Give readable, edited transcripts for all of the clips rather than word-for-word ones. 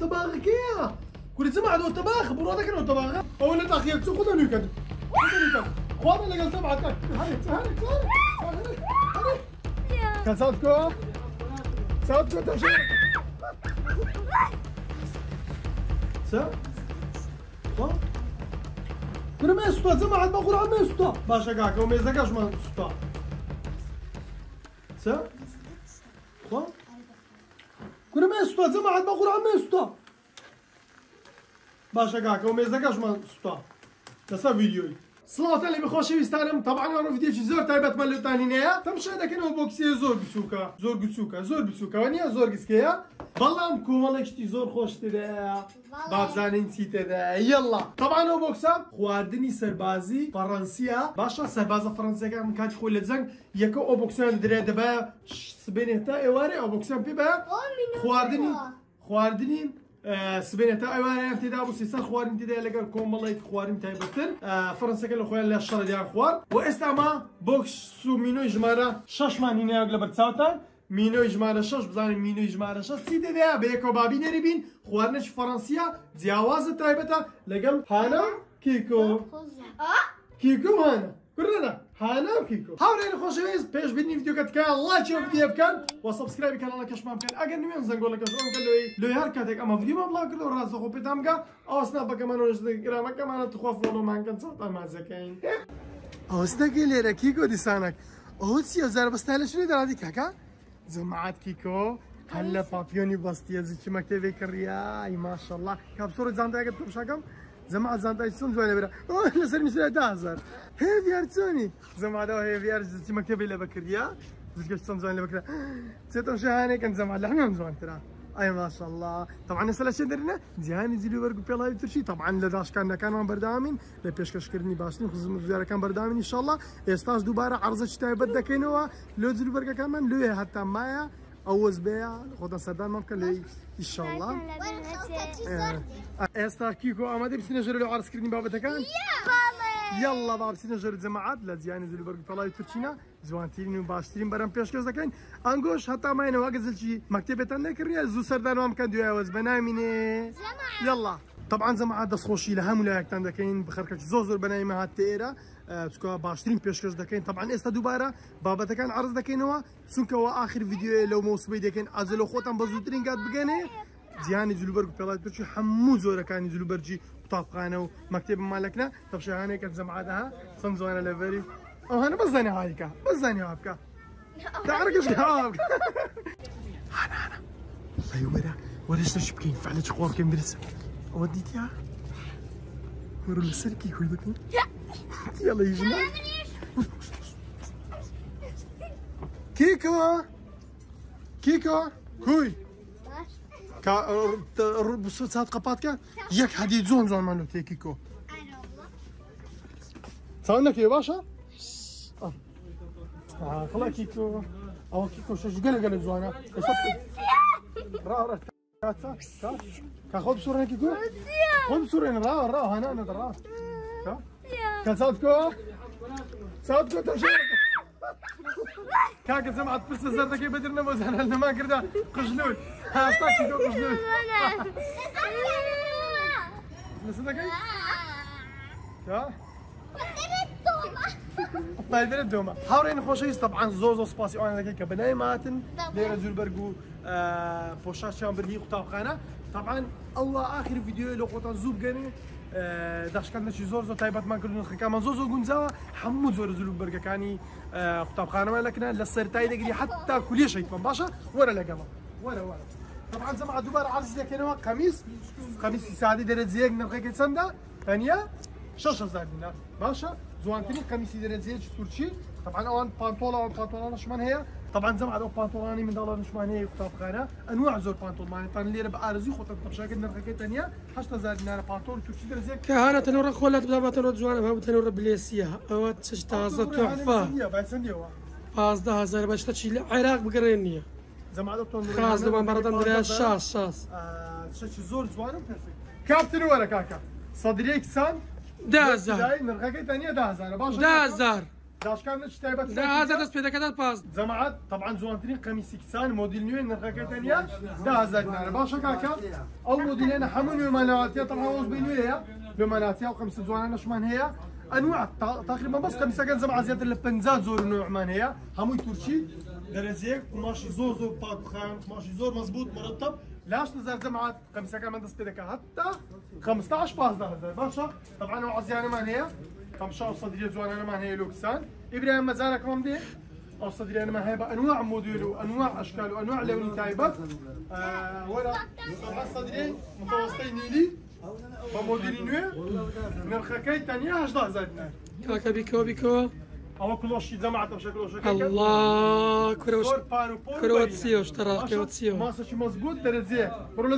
طباخ كيا كل زمان عدو طباخ برا ذاك طباخ أول لا تأخير تسوق خذ نيكد خوانا اللي قال سبعة كان كان صوتكو تمشي سا كل ما يسطا زمان عاد بقول عم يسطا باشا كاكا وما يزقاش ما يسطا سا كل ما يسطا زمان عاد بقول عم يسطا باشا كاكا وما يزقاش ما يسطا تسا فيديوي صلاة اللي بخوشي ويستانم طبعا انا فيديو زور تايبت مال تانينيا تمشي هذاك انه بوكسي زور بسوكا ونيا زور قسكيا والله مكو والله كشتي زور خوش تدا باب زاني نسيت تدا يلا طبعا هو بوكسا خواردني سربازي فرنسيا باشا سربازا فرنسيا كان كانت خول لزنگ يكو او بوكسان دري دبا سبينتا ايواري او بوكسان بيبا خواردني سبينتا ايواري انت دابو سيسان خوار انت دا لقى كوم والله خوار انت بتر فرنسا كان خويا لا الشر ديال خوار واستعما بوكسو مينو جمارا شاشمان هنا قبل تساوتا مينو جمارا شاش بزاني مينو جمارا شاش سيدي دا بيكو بابي نريبين خوارنش فرنسيا دياواز تايبتا لقى هانا كيكو كيكو هانا كلنا هانا وكيكو حاولين خوشويز بيش بدني فيديو كتكا لايك شوف فيديو بكان وسبسكرايب كان الله كاش ما بكان اجن مين زنقول لك شلون قال له يهار كاتك اما فيديو ما بلا كله راس خو بيتامكا او سناب كمان انستغرام كمان تخوف والله ما كان صوت ما زكاين او استقل لك كيكو دي سانك او سي زار بس تاع شنو دار هذيك هكا جماعه كيكو هلا بابيوني باستيا زي مكتبك الرياي ما شاء الله كاب صوره زانتا قد بشكم زعما زانتا يسون زوينه برا لا سر مثل دازر هي فيارتوني زعما هذا هي فيار زي مكتب الا بكريا زي كشتون زوينه بكريا تيتو شهاني كان زعما لحنا زوين ترى اي ما شاء الله طبعا هسه لاش درنا دياني زي لو برق بيلا ترشي طبعا لداش كان بردامين لا بيش كشكرني باشني خصوصا زياره كان بردامين ان شاء الله استاج دوباره عرضه شتاي بدا كينوا لو زي برق كمان لو حتى مايا اوز بيع خدنا سردان ممكن لي ان شاء الله استا كيكو امادي بس نجري له عرس كرني بابا كان يلا بابا بس نجري جماعات لا زياني زي برق طلعت ترشينا زوانتين وباشترين برام بيش كذا كان انغوش حتى ما ينو واجز شي مكتبه كريا زو سردان ممكن دو اوز بنامينه يلا طبعا جماعات دسخوشي لهم ولا كان كاين بخركش زوزر بنايمه هات تيرا بسكو باشترين بيشكش دكين طبعا استا دوباره بابا كان عرض دكين هو سونكو اخر فيديو لو موسبي دكين ازلو خوتن بزوترين قاد بقاني دياني زلوبرج بيلات برشي حمو زوره كان زلوبرجي طابقانه ومكتب مالكنا طب شهانه كانت جماعتها صنزونا ليفري او انا بزاني هايكا بزاني هابكا تعرفش هابكا انا والله ولا شبكين فعلت خوار كم درس وديتيها ورا السلكي كل بكين يلا يا جماعه كيكو كوي بص ساعات قباتك ياك حديد زون مالو كيكو صارنك يا باشا خلا كيكو او كيكو شو قال زوانا را كاخذ صورة كيكو خذ صورة را هنا را كان صوتكو تمشي كاك سمعت بس زرتك بدرنا مزحنا لنا ما كردا قجلول ها استاكي دو قجلول نسيتك يا طيب الدوما حاورين خوشيس طبعا زوزو سباسي انا ذاك بناي ماتن ليرا زولبرغو بوشاش شامبرلي قطابخانه طبعا الله اخر فيديو لو قطن زوب غني داش كان شي زور تايبات ما كلنا كمان زوزو غونزاوا حمود زور زولبرغ كاني قطابخانه مالكنا للسرتاي دغري حتى كل شيء باشا ورا لقما ورا طبعا زعما دوباره عرض لك هنا قميص يساعد درت زيك نبقى سنده ثانيه شاشه زادنا باشا زوانتني قميص يدير زيت تركي طبعا اوان بانطولا شمان هي طبعا زعما هذوك بانطولاني من دولار شمان هي كتابخانه انواع زور بانطول معناتها طن ليره بارزي خطط بشكل نرخي ثانيه حتى زادنا بانطول تركي دير زيت كهانه تنور خولات بلا تنور زوانه فهو تنور بليسيه او تشتاز تحفه باز ده هزار باش تشيل العراق بقرينيه زعما دكتور خلاص دوما مردان دريا شاس شي زور زوانه بيرفكت كابتن ولا كاكا صدريك سان 10000 نرخي ثانيه 10000 باشا 10000 داشكان نش تايبت لا هذا دست بيدك هذا باز جماعات طبعا زوانترين قميص كسان موديل نيو نرخاكي ثانيه ده زادنا باشا كاكا او موديلين حمون مالاتيا طبعا وز بينويا لمالاتيا وخمس زوانه شمان هي انواع تقريبا بس قميص كان زعما زياده البنزات زور نوع مان هي هموي ترشي درزيك قماش زور باك خام قماش زور مزبوط مرتب لاش نزار جماعات قميص كان من دست بيدك حتى 15 باز ده باشا طبعا وعزيانه مان هي 15 صدريه زوانه مان هي لوكسان ابراهيم مزارك ممدي او صدري انا ما هي انواع موديل وانواع اشكال وانواع لون تايبات ولا طبعا صدري متوسطي نيلي وموديل نوع نرخكاي ثانيه 11 زادنا كاكا بيكو او كلوش جماعه بشكل شكل الله كرواتسيو اشترى كرواتسيو ما شي مزبوط درزيه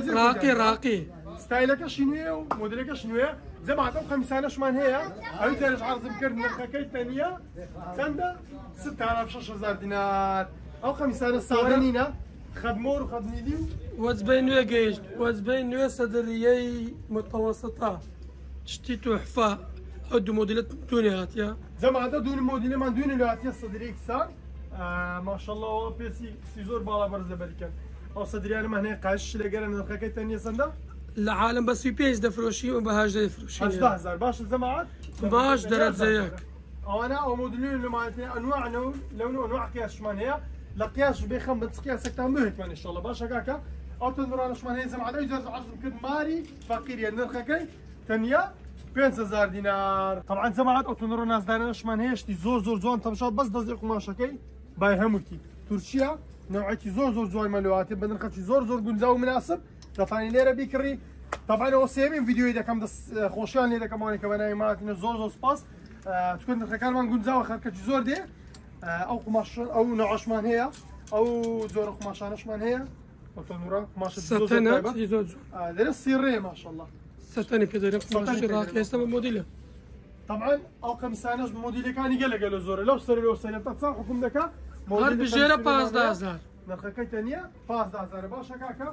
راقي ستايلك شنو وموديلك شنو جماعة أو 5 شمان هي أو تاريخ عرض مكر نرخكاي ثانيه سنده 6000 6000 دينار او 5 صادنينا خدمور وخدنيلي وزبين نوع جيش وزبين نوع صدريي متوسطة تشتي تحفة أو موديلات دونيات يا زعما هذا دون موديل ما دون الهاتية الصدرية كسان ما شاء الله بيسي سيزور بالا برزة بركان او صدري انا ما هنا قاش لقينا نرخكاي ثانيه سنده العالم بس في بيس دفروشي وبهاج دفروشي 10000 باش الجماعات باش درت زيك او انا او موديلين اللي مالتنا انواع لون انواع قياس شمان هي لا قياس بيخم بتقياس كتام مهت ان شاء الله باش هكاكا او تنظر شمان هي زعما على يزر عرض كد ماري فقير يعني نرخكاي ثانيه 5000 دينار طبعا زعما او تنظر ناس دارنا شمان هي شتي زور زون تمشات بس دزيق ما شكاي باي هموتي تركيا نوعيتي زور زوي مالواتي بنرخشي زور قنزاو مناسب تفاني ليره بيكري طبعا هو سيمين فيديو اذا كم دس خوشان اذا كمان كمان مات زور سباس تكون نرخكان ما نقنزاو خركت زور دي او قماش او نوع شمان هي او زور قماشان شمان هي او تنورا قماش زور زور هذا السيري ما شاء الله ستاني كده قماش راقي استمر موديله طبعا او كم سنه موديل كان قال زور لو صار له سنه تصح حكم دكا هر بجيره 15000 نرخكاي ثانيه 15000 باش هكاكا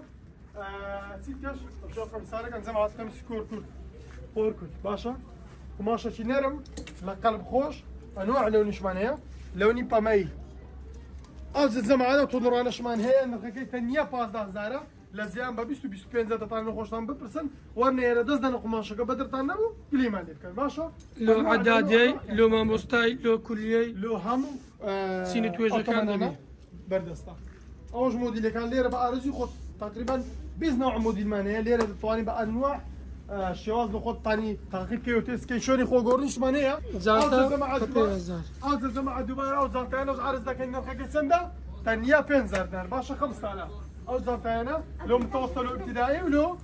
سيتاش شوف مثلا كان زعما عطيهم كوركوت باشا قماشه شي نرم لقلب خوش انواع لون شمان هي لوني بامي او زعما هذا تنور انا شمان هي نرخكاي ثانيه 15000 لازم ببيستو 25 زاد طالع خوش طن ببرسن ورنا يرا دزنا قماشه قبدر طنمو كليما ديك باشا لو عدادي لو ماموستاي لو كليي لو هم سيني توجه كان بردستا اوج موديل كان ليره بقى رزي خد تقريبا بيز نوع موديل مانه ليره طواني بانواع شواز لخد طاني تقريبا كيوتيس كي شوري خو غورنيش مانه زالتا او زعما دبي او زالتا انا عارض ذاك النرخه سنده ثانيه بنزر دار باشا 5000 او زالتا انا لو متوسط ابتدائي ولو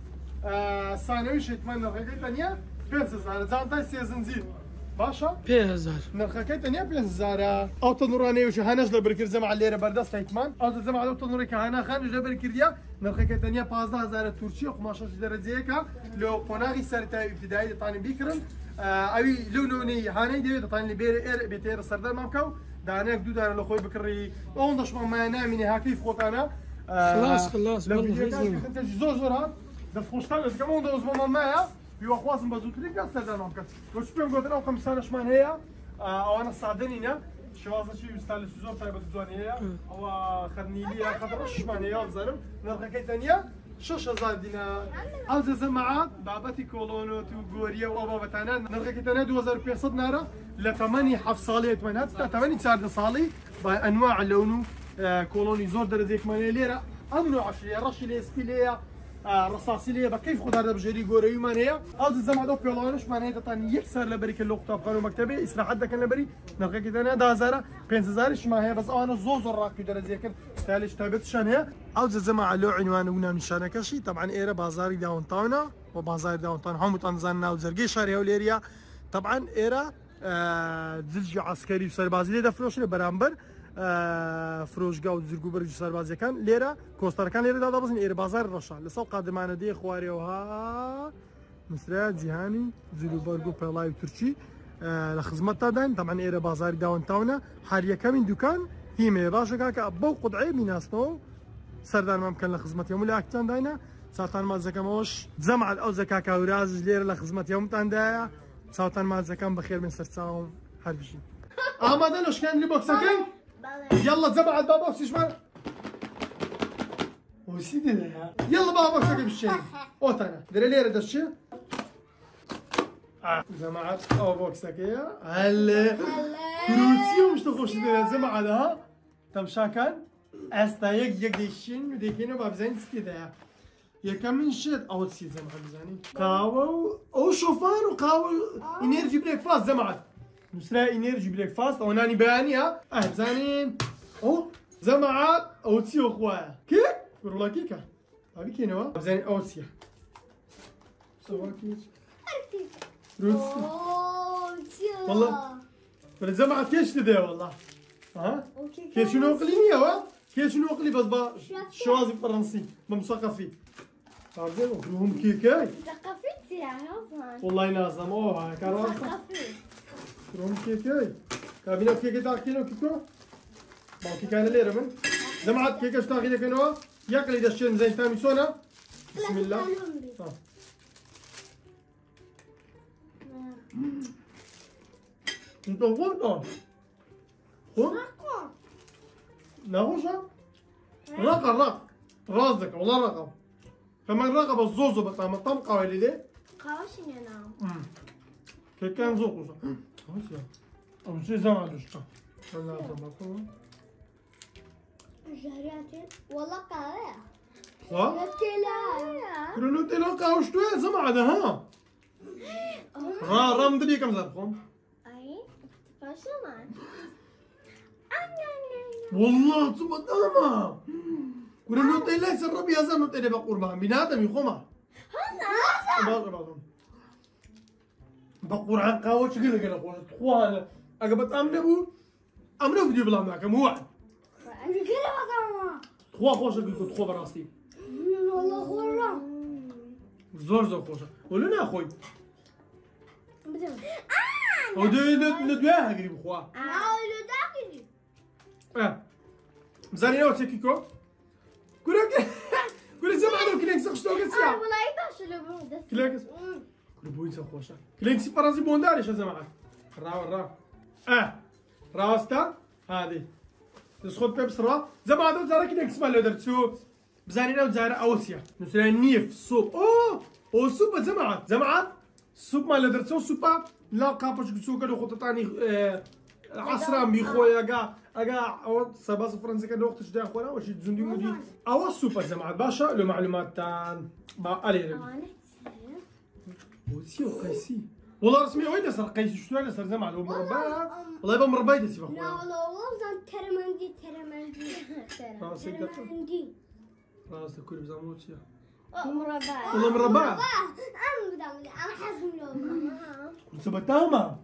ثانوي شي 8 نرخه ثانيه بنزر زالتا سيزنزير باشا 5000 نرخكاي ثانيه 5000 او تنوراني وش هناش لبركر زعما الليره بردست هيتمان او زعما لو تنوري كهانا خان لبركر ديا نرخكاي ثانيه 15000 تركي 15 درجه لو قناغي سرتا ابتدائي طاني بيكرن اوي لونوني هاني دي طاني بير بيتير سردار مامكو دانك دو دار لو خوي بكري اون ما نامي هاكيف خوت انا خلاص والله انت زور هات ده خوشتال كمان دوز ماما في وخواصم بازوتري قال سردار مامكو وش بيم قلت لهم 5 شمان هي او انا صادنينا شوازه شي يستاهل زور طيبه زواني هي او خدني لي خاطر شمان هي بزرم نرخكاي ثانيه 6000 دينار او زعما بابتي كولونو تو غوريا وبابتانا نرخكاي ثانيه 2500 نارا لثمانية حف صالي 8 ساعات صالي بانواع لونه كولوني زور درزيك ماني ليره امنو عشريه رشي لي سبيليه رصاصي ليه بكيف خد هذا بجري جوري مانيا او زعما دو بيلانش مانيا تاني يكسر لبريك اللقطه بقانون مكتبي اسرع حد كان لبري نلقى كده ده زاره 5000 ما هي بس انا زوز راكي درجه كان استاهلش تابت شان هي او زعما له عنوان ونشانه كشي طبعا ايرا بازاري داون تاونا وبازار داون تاون هم تنزلنا وزرقي شاري وليريا طبعا ايرا زلج عسكري وسربازي ده فلوش برامبر فروشگاه و زرگو برج سربازی کن لیره کوستر کن لیره داده بزنی ایر بازار رشا لسال قادمانه دی خواری و ها مصر جهانی زلو برگو پلای ترکی لخدمت دادن طبعا ایر بازار داون تاونه هر یکمین دکان هیمه باشه که ابو قدعه میناسنو سردار ممکن لخدمت یوم لاکتان داینا ساعتان ما زکموش جمع او زکا کاوراز لیره لخدمت یوم تان دایا ساعتان ما زکم بخیر من سرساوم هر بشی آماده لوش كان اللي بوكسكين يلا زبعت بابا بوكس يشمال وسيدي ده يلا بابا بوكسكين بالشيء اوتانا دري لي رد الشيء زمعت او بوكسكين هلا كروسيو مش تخش زمعت ها تمشاكن استا يك ديشين وديكينو باب زين ستيدا يا كم شيت او تسي زمعت زاني قهوه او شوفان وقهوه انرجي بريك فاست زمعت نسرا انرجي بريك فاست او ناني بيانيها زانين او زمعت او تسي اخويا كيك والله كيكه هذه كينوا زين او تسي سوا كيك والله زمعت كيش تدي والله ها كيف شنو قليني وا كيف شنو قلي بس با شوازي فرنسي بمثقفي عارفين وهم كيكاي ثقافتي يا حسن والله نازم اوه كارو هم كيكاي كابينو كيكي تاكينو كيكو ما كيكا انا ليره من زمعت كيكه تاكينو كينو ياكل اذا شين زين تامي سونا بسم الله انت وين ناغوشا رق رازك والله رقم كمان رقم الزوزو بطعم الطمقة ولا ليه؟ قواشني انا كي كان زوقوشا خلاص أو شيء زمان دوشتا والله زمان جهرياتي والله قاوية صح؟ نوتيلا كل نوتيلا قاوش توي زمان ها رام دبي كم زرقهم اي فاشلمان والله ثم تمام كل نوتيلا يسرب يا زلمه نوتيلا بقربان بنادم يخوما بقرعان قاوش كذا خوش تخوانا اقبط امنو فيديو بلا معك موعد تخوا خوش قلت تخوا براسي والله خورا زور خوش ولنا اخوي بدون ودي ندويها قريب خوا لو داكني مزاني نوتي كيكو كل زمان كلينكس خشتو قسيا والله يباش لو كلينكس كل بوينس خوشا كلينكس فرنسي بونداري شو زمان راستا هذه تسخط بيبس را زمان زارا كلينكس مالو درتو بزاني نو زارا اوسيا نسلا نيف سوب او سوب زمان سوب مالو درتو سوبا لا قابش سوق لو خططاني عصرا بيخويا اقا او سباس فرنسي كان وقت شدا خونا واش تزندي مودي او سوبر زعما باشا لو معلومات تاع الي وسيو قيسي والله رسمي وين صار قيسي شنو انا صار زعما مربى والله يبقى مربى دي سيبا خويا لا والله زعما ترمندي راسك كل بزعموتيا مربى والله مربى انا حازم اليوم كنت سبتاما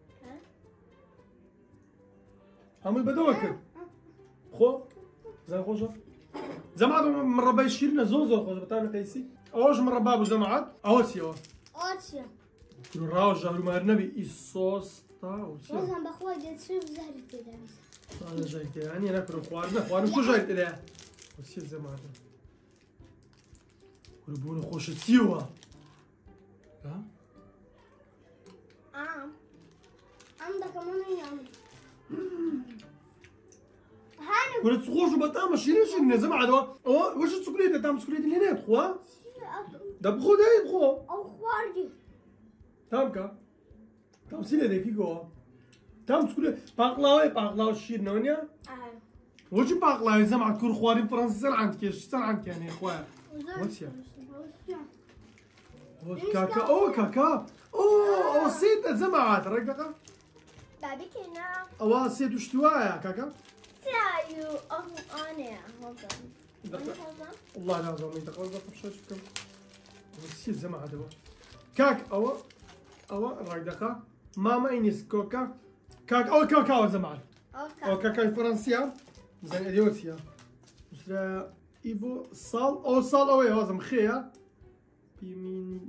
هم بدوك خو زين خوشة زمعت من ربا يشيلنا زوزو خوشة بتعمل قيسي اوش من ربا ابو زمعت اوسيا اوتشا كل راوج جهر ما النبي الصوص تا اوسيا وزن بخوي جت شوف زهري كده انا جاي كده يعني ناكل خوارنا كل جاي كده اوسيا زمعت كل خوش سيوا ها عندك كمان يوم كنت تخوش وبتعمل شيرين زمعت واش السكريت تعمل سكريت اللي هنا خوا دبخو ده يبخو او خواردي تامكا تام سيله ده كيكو تام سكريت باقلاوي شير نونيا وش باقلاوي زعما كل خواري فرنسي سن عندك سن عندك يعني خويا واتسيا كاكا كاكا او سيت زعما رقدقه بابي كنا او سيت وشتوايا كاكا تايو انا والله لازم يتقول بطل كم وسي زعما هذا كاك او رقدقه ماما انيس كوكا كاك او كاكاو زعما او كاكا فرنسيا زين اديوتيا مسرا ايبو صال اوي هذا مخيا بيمين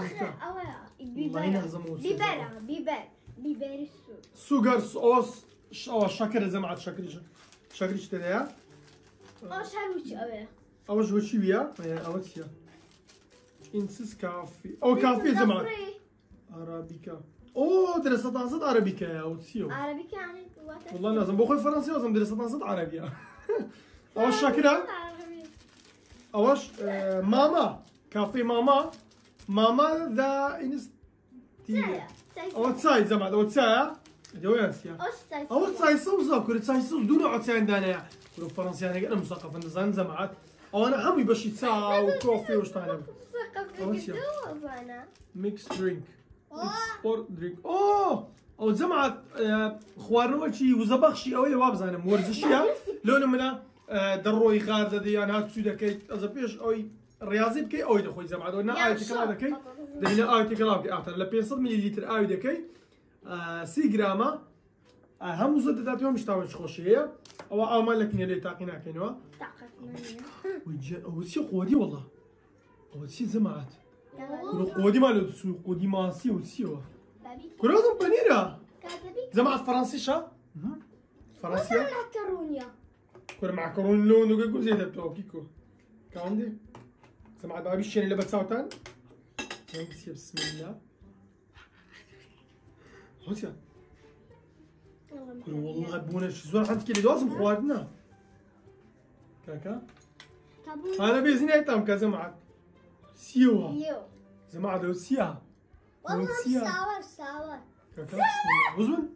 بيبر سوغر اوس او شكر زعما شكري شتريا او شاروش اوي او جوشي ويا او تيا انسس كافي او كافي زعما ارابيكا اوه دراسة نصت عربية يا وتسيو عربي يعني والله لازم بخوي فرنسي لازم دراسة نصت عربية أول شاكرة عربي أوش ماما كافي ماما ذا سايا أو تساي زمان أو تسايا دوينسيا أو تساي صوصة كل تساي صوص دون عطسي عندنا كل فرنسي أنا قلنا مثقف النزان زمعت أو أنا عمي بشي ساعة وكوفي وشتانا ميكس درينك سبورت درينك أو زمعت خوارنوشي وزبخشي أوي وابزانا مورزشيا لونه منا دروي غارزة دي أنا هات سودا كي أزبيش أوي رياضي بكي أوي دخوي زمعت ونا آي تكلام دكي دهنا آي تكلام كي أعتر ل 500 مليلتر آي دكي 3 جرام هم مزدات يوم مشتاوش خوشية أو ما لكن يلي تاقينا كينوا وجه أو شيء قودي والله أو شيء زمعت قودي ماله سو قودي ماسي وسيو كلهم بنيرة زمعت فرنسي شا فرنسية مكرونيا كل معكرون لون وكيكو زي ده كيكو كاندي سمعت بابي الشين اللي بتساوتان بسم الله خوتيا والله بونا شو زور حد كده لازم خواتنا كاكا انا بيزني تام كذا معك سيوا زعما دو سيا والله ساور كاكا وزن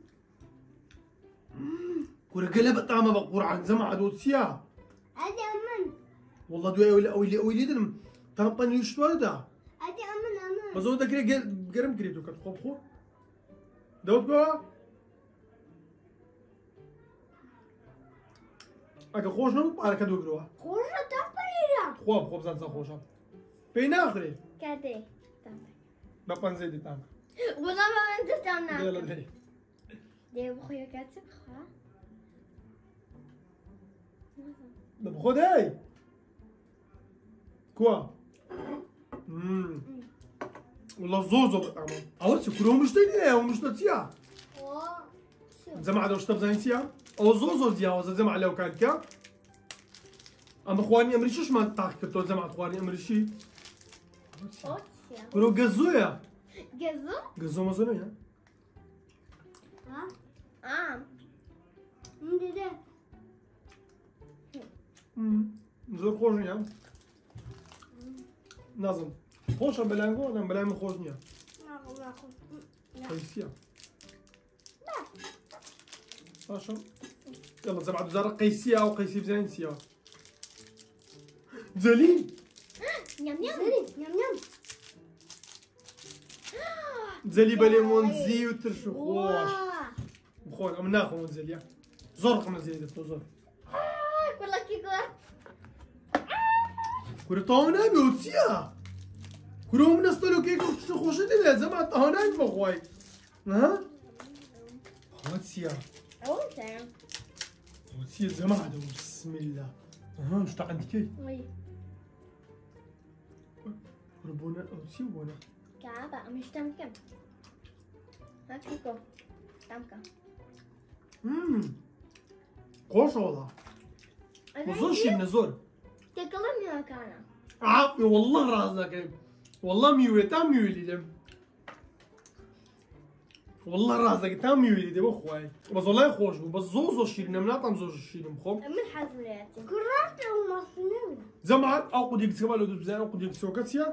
كورا قلب طعمه بقرعان زعما دو سيا ادي امن والله دو اويلي دم تامباني يشتوا دا ادي امن بزود كده قرم كريتو كتخبخو دوتكو اگه خوش نبود برکت دوگروه خوش تپریرم خوب زن خوشم بین آخری کده با پنزه دیدم والله ما انت تمام دیلا دی دی بخویا کاتب خوا بخود ای کوا والله زوزو بطعمه اول سكرو مش تاني او مش تاتيا زعما عاد واش تبزاني تيا او زوزو ديال زعما على وكالكا اما خواني امريشي شو ما تاكلتو زعما خواني امريشي كرو غزويا غزو ما زنويا ندير زور خوشنيا نازم خوشم بلانگو ولا بلانگ خوشنيا قيسيا باشا يلا زعما عاد زرق قيسيا او قيسي بزانسيا زليم نيم زلي بليمون زي وترشو خوش بخون ام ناخذ زليا زرق من زي دتو زرق كل كيكو كورتونا بيوتيا كروم نستلو كيكو شو خوشتي لا زعما طهناك بخوي ها خوتيا خوتيا زعما هذا بسم الله ها ايش عندك وي ربونا اوتيا بونا كعبة مش تمكن هات كيكو تمكن خوش والله وزوشي من زور تكلم يا كانا عافي والله رازك والله ميوي تام ميولي دم والله رازك تام ميولي دم اخوي بس والله خوش بس زوزو شيلنا من عطم زوز شيلنا مخوم من حزلاتي قررت المصنوع زعما او قد يكسبوا له بزاف قد يكسبوا كاتيا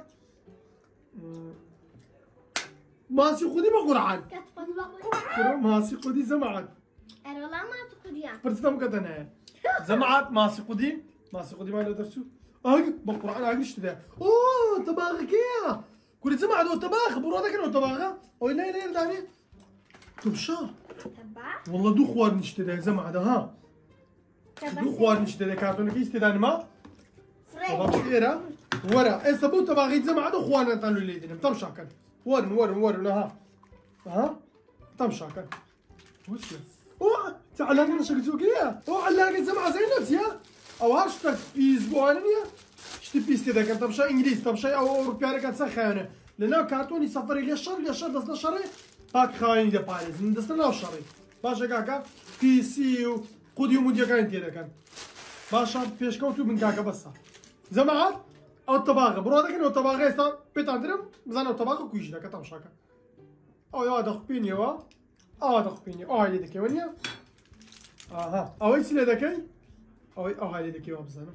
ماسي خدي ما قرعان كتفضل ماسي خدي زعما انا والله ما تقديان برتم كتنا زعما ماسي خدي ما له درسو بقرعان اجلش ده اوه طباخ كيا كل زعما دو طباخ برودك انه طباخه او لا داني تبشا تبع والله دو خوار نشتري زعما هذا ها دو خوار نشتري كارتون كيس تداني ما طباخ كيرا ورا اسبو طباخ زعما دو خوار نتانو ليدين تمشا كان ورن ها تمشا كان وش او تعلقنا شكتوكيا او علاقه زعما زينات يا او هاشتاج في اسبوعانيا شتي بيستي ذاك تمشا انجليز تمشا او اوروبيا كتسخانه لنا كارتون يسافر الى الشر دسنا شري باك خاين دي باريس ندسنا شري باشا كاكا بي سي قوديو موديا كان تي كان باشا بيش كوتو من كاكا بس زعما او الطباخ برودك انه الطباخ يستا بيتاندرم زانو الطباخ كويش ذاك تمشا أو دخبيني دخبيني هاي دكي ونيا أها أو إيش اللي دكي أو هاي دكي وابزنا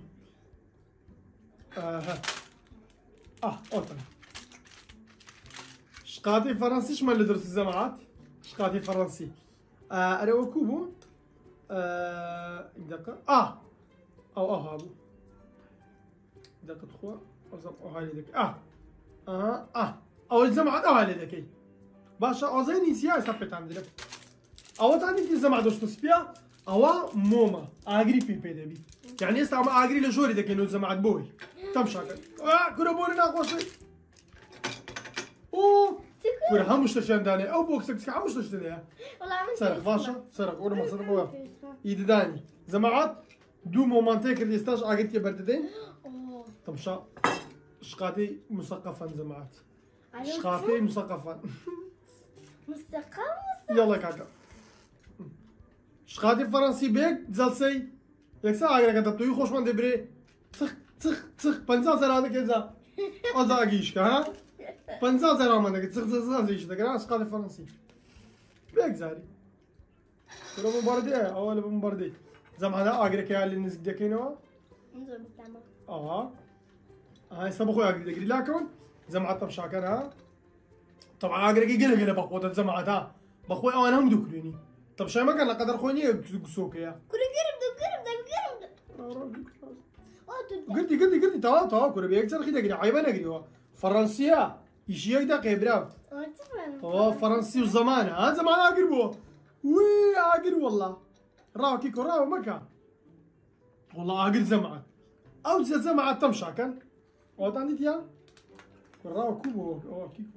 أوتن شقاتي فرنسي شمال اللي درس الجامعات شقاتي فرنسي أنا وكوبو دقة أو هابو دقة خوا أو هاي دكي أو الجامعات أو هاي دكي باشا أو زيني سيا يسبت عندنا أو تاني في الجامعة دوش تسبيا أو موما أجري في بيدبي يعني يستعمل أجري لجوري ده كأنه الجامعة بوي تم شاكل كنا بوري ناقوشي كنا هم مشتشين داني أو بوكسك هم مشتشين داني سرق باشا سرق ولا ما سرق هو يد داني جامعات دو مومنتين كردي استاش أجري كبرتدين تم شا شقاتي مثقفا جامعات شقاتي مثقفا يلا كاكا شقاتي فرنسي بيك جلسي يكسا اگر كتبتو يخوش من دبري تخ 50 هذا كذا ازاقيش ها 50 من دك تخ زيش دك شقاتي فرنسي بيك زاري كلو مباردي اول مباردي زعما اگر كيا اللي نزك دكينو هاي سبخو اگر دغري لكن زعما طب شاكر طبعا اقرا قلق بقوة زعما ها بخوي انا هم دكريني طب شاي ما كان قدر خويني قسوك يا كل قلتي تا كل بيكسر خي دغري عيبه نغري فرنسيه يشيك دقيقه برا فرنسي وزمان ها زمان اقربو وي اقر والله راكي كراو مكا والله اقر زمان او زمان تمشى كان وطانديت يا كراو كوبو او كيكو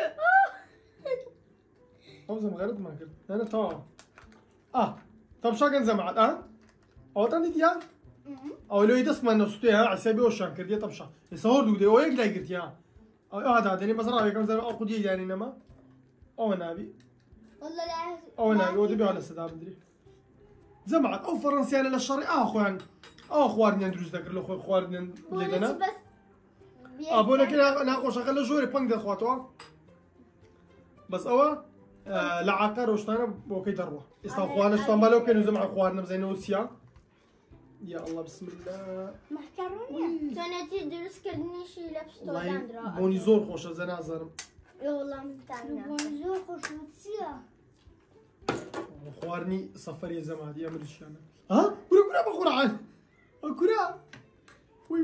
أوزم غيرت ما كنت أنا تمام طب شو كان زمان أو تندي يا أو لو يدس من نصتها عسبي وشان كردي طب شو يصور دودي أو يقدر يقدر يا أو هذا دني بس رأيك كم زمان أو قدي يعني نما أو نبي والله لا أو نبي ودي على السداد مدري زمان أو فرنسي أنا للشري أخوان أخوارني ندرس ذكر لو أخوارني لينا أبونا كنا ناقوش أخلي جوري بانك دخواتوا بس أوا لعقار وشتانا بوكي دروة استخوانا شتان بالو كانوا زمع اخواننا بزين وسيا يا الله بسم الله محكروني تونتي درس كردني شي لبس والله بوني زور خوش زنازر يا والله متعنا بوني زور خوش وتسيا اخوارني سفرية زمان دي امر الشام ها كرة بخورعان كرة وي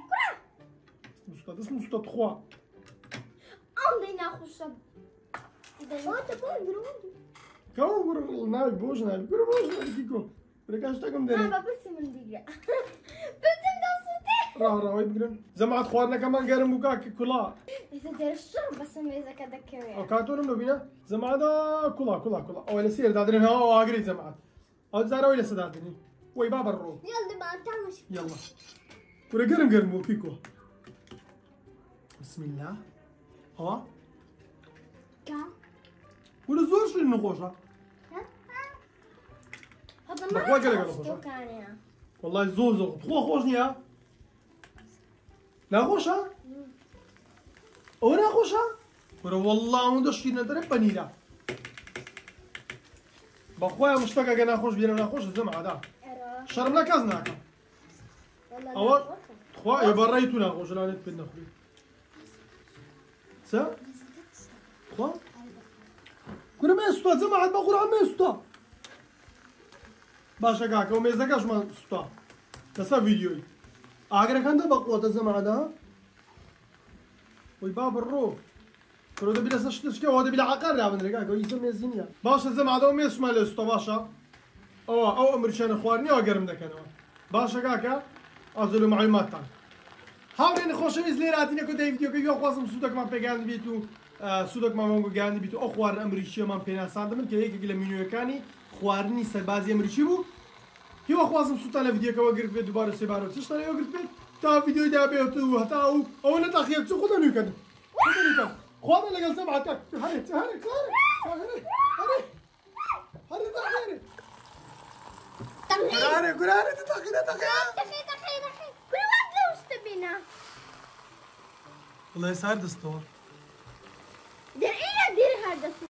اسمه ستاد 3 عندنا خوش كم برو ناوي بوش ناوي كيكو بركاش تاكم دني أنا بس من دقيقة بنتم دصوتي راه ويبقرن زعما خوارنا كمان قارن بوكاك كلا إذا دير الشرب بس ما إذا كذا كمان او كاتون لو بينا زعما دا كلا او سير دادرين ها اغري زعما او زارا ولا سدادني وي بابا الرو يلا بقى تعمش يلا ورقرن قرن بوكيكو بسم الله ها كا ولا زور شي نخوشها هذا بقوا ما قلق عرفته كان والله زوزو تخو خوشني ها لا خوشها ولا خوشها ولا والله ما دش فينا درب بنيرة بخويا مشتاق انا خوش بينا ولا خوش الزمعة دا شرمنا كازناك اول خوا يبريتونا خوش لا نتبنا خوي سا خوا كنا ما يسطا زمعة ما قول عم يسطا باشا كاكا وما يزكاش ما سطا بس فيديوي اگر كان ده بقوة الزمعة ده ويباب الروح كرو ده بلا سشتشكا وهذا بلا عقار يا بندري كاكا يسمي الزينية باشا الزمعة ده وما يسمع لسطا باشا او امريكان اخوارني او اقرم ده كانوا باشا كاكا ازلو معلومات تان هاورين خوشويز ليرة هاتينا كو ده فيديو كي يو خواسم سودك ما بيگاند بيتو سودك ما مونگو گاند بيتو او خوارن امريكي من بينا ساندمن كي هيك قال منيو كاني خوارني سربازي امريكي بو هو خواسم سوتانا فيديو كوا قرب بيت دوباره سيبارو تشتري يو قرب بيت تا فيديو دا بيتو هتا او نتا خيب تسو خدني كده خدني كده خوانا لقال سبعة تك هري قراري تتاخي كل واحد لو استبينا والله صار دستور دير ايه دير هذا